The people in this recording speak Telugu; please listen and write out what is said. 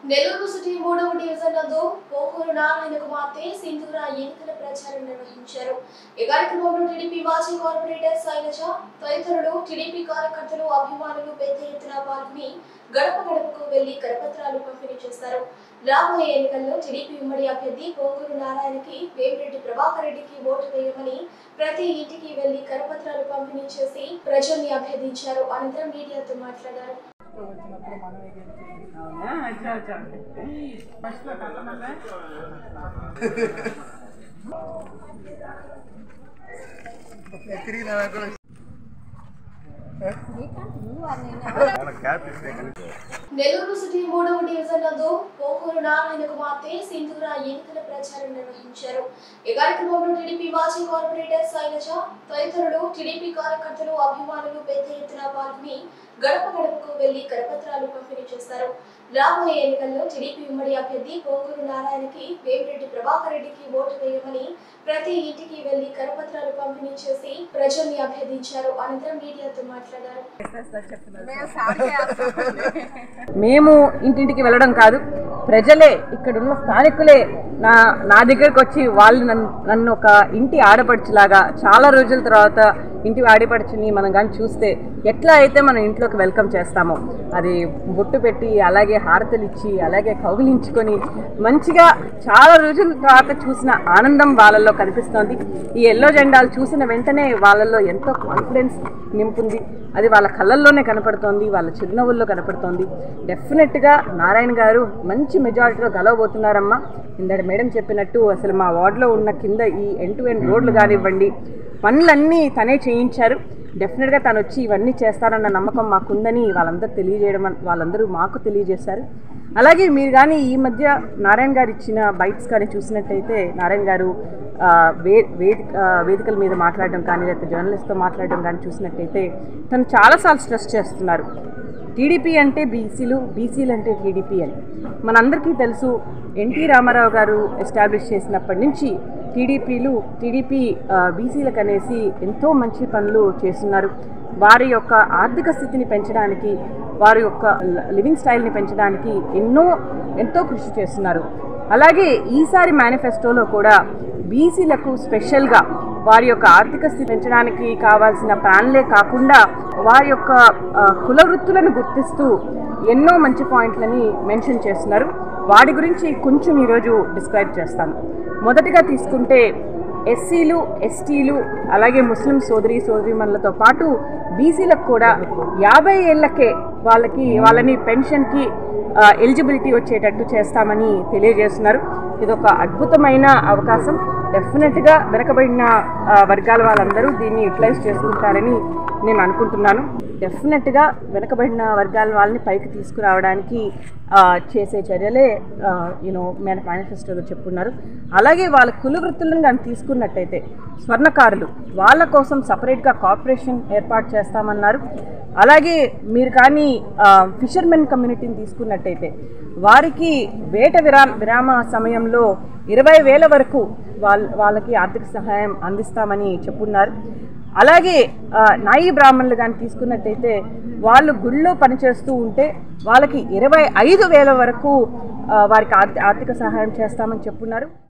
నెల్లూరు సిటీ 3వ డివిజన్ నందు పోకూరు నారాయణ కుమార్తె సింధూర ఎన్నికల ప్రచారం నిర్వహించారు. ఈ కార్యక్రమంలో టీడీపీ మాజీ కార్పొరేటర్ శైలజ తదితరులు టీడీపీ కార్యకర్తలు అభిమానులు పెద్ద ఎత్తున పాల్గొని గడప గడపకు వెళ్లి కరపత్రాలు పంపిణీ చేశారు. రాబోయే ఎన్నికల్లో టీడీపీ ఉమ్మడి అభ్యర్థి పోకూరు నారాయణకి వేమిరెడ్డి ప్రభాకర్ రెడ్డికి ఓటు వేయమని ప్రతి ఇంటికి వెళ్లి కరపత్రాలు పంపిణీ చేసి ప్రజల్ని అభ్యర్థించారు. అనంతరం మీడియాతో మాట్లాడారు. నెల్లూరు సిటీ 3వ డివిజన్ నందు పోకూరు నారాయణ కుమార్తె సింధూర ఎన్నికల ప్రచారం నిర్వహించారు. ఈ కార్యక్రమంలో టీడీపీ మాజీ కార్పొరేటర్ శైలజ తదితరులు టీడీపీ కార్యకర్తలు అభిమానులు పెద్ద ఎత్తున పాల్గొని గడప గడపకు వెళ్లి కరపత్రాలు పంపిణీ చేశారు. రాబోయే ఎన్నికల్లో టీడీపీ ఉమ్మడి అభ్యర్థి పోకూరు నారాయణకి వేమిరెడ్డి ప్రభాకర్ రెడ్డికి ఓటు వేయమని ప్రతి ఇంటికి వెళ్లి కరపత్రాలు పంపిణీ చేసి ప్రజల్ని అభ్యర్థించారు. అనంతరం మీడియాతో మాట్లాడారు. మేము ఇంటింటికి వెళ్ళడం కాదు, ప్రజలే ఇక్కడున్న స్థానికులే నా దగ్గరకు వచ్చి వాళ్ళు నన్ను ఒక ఇంటి ఆడపడుచులాగా చాలా రోజుల తర్వాత ఇంటి ఆడపడుచుని మనం కానీ చూస్తే ఎట్లా అయితే మనం ఇంట్లోకి వెల్కమ్ చేస్తామో అది బొట్టు పెట్టి అలాగే హారతలు ఇచ్చి అలాగే కౌగిలించుకొని మంచిగా చాలా రోజుల తర్వాత చూసిన ఆనందం వాళ్ళల్లో కనిపిస్తోంది. ఈ ఎల్లో జెండాలు చూసిన వెంటనే వాళ్ళల్లో ఎంతో కాన్ఫిడెన్స్ నింపుంది. అది వాళ్ళ కళ్ళల్లోనే కనపడుతోంది, వాళ్ళ చిరునవ్వుల్లో కనపడుతోంది. డెఫినెట్గా నారాయణ గారు మంచి మెజారిటీలో గెలవబోతున్నారమ్మా. ఇందాక మేడం చెప్పినట్టు అసలు మా వార్డులో ఉన్న కింద ఈ ఎండ్ టు ఎండ్ రోడ్లు కానివ్వండి పనులన్నీ తనే చేయించారు. డెఫినెట్గా తను వచ్చి ఇవన్నీ చేస్తారన్న నమ్మకం మాకుందని వాళ్ళందరూ మాకు తెలియజేశారు. అలాగే మీరు కానీ ఈ మధ్య నారాయణ గారు ఇచ్చిన బైట్స్ కానీ చూసినట్టయితే నారాయణ గారు వేదికల మీద మాట్లాడడం కానీ లేకపోతే జర్నలిస్ట్తో మాట్లాడడం కానీ చూసినట్టయితే తను చాలాసార్లు స్ట్రెస్ చేస్తున్నారు. టీడీపీ అంటే బీసీలు అంటే టీడీపీ అని మనందరికీ తెలుసు. ఎన్టీ రామారావు గారు ఎస్టాబ్లిష్ చేసినప్పటి నుంచి టీడీపీ బీసీలకు అనేసి ఎంతో మంచి పనులు చేస్తున్నారు. వారి యొక్క ఆర్థిక స్థితిని పెంచడానికి, వారి యొక్క లివింగ్ స్టైల్ని పెంచడానికి ఎంతో కృషి చేస్తున్నారు. అలాగే ఈసారి మేనిఫెస్టోలో కూడా బీసీలకు స్పెషల్గా వారి యొక్క ఆర్థిక స్థితి పెంచడానికి కావాల్సిన ప్లాన్లే కాకుండా వారి యొక్క కుల వృత్తులను గుర్తిస్తూ ఎన్నో మంచి పాయింట్లని మెన్షన్ చేస్తున్నారు. వాటి గురించి కొంచెం ఈరోజు డిస్క్రైబ్ చేస్తాను. మొదటిగా తీసుకుంటే ఎస్సీలు, ఎస్టీలు అలాగే ముస్లిం సోదరీమణులతో పాటు బీసీలకు కూడా 50 ఏళ్లకే వాళ్ళని పెన్షన్కి ఎలిజిబిలిటీ వచ్చేటట్టు చేస్తామని తెలియజేస్తున్నారు. ఇదొక అద్భుతమైన అవకాశం. డెఫినెట్గా వెనకబడిన వర్గాల వాళ్ళందరూ దీన్ని యూటిలైజ్ చేసుకుంటారని నేను అనుకుంటున్నాను. డెఫినెట్గా వెనకబడిన వర్గాల వాళ్ళని పైకి తీసుకురావడానికి చేసే చర్యలే మేనిఫెస్టోలో చెప్పున్నారు. అలాగే వాళ్ళ కుల వృత్తులను కానీ తీసుకున్నట్టయితే స్వర్ణకారులు వాళ్ళ కోసం సపరేట్గా కార్పొరేషన్ ఏర్పాటు చేస్తామన్నారు. అలాగే మీరు కానీ ఫిషర్మెన్ కమ్యూనిటీని తీసుకున్నట్టయితే వారికి వేట విరామ సమయంలో 20,000 వరకు వాళ్ళకి ఆర్థిక సహాయం అందిస్తామని చెప్పున్నారు. అలాగే నాయి బ్రాహ్మణులు కానీ తీసుకున్నట్టయితే వాళ్ళు గుళ్ళో పనిచేస్తూ ఉంటే వాళ్ళకి 25,000 వరకు వారికి ఆర్థిక సహాయం చేస్తామని చెప్పున్నారు.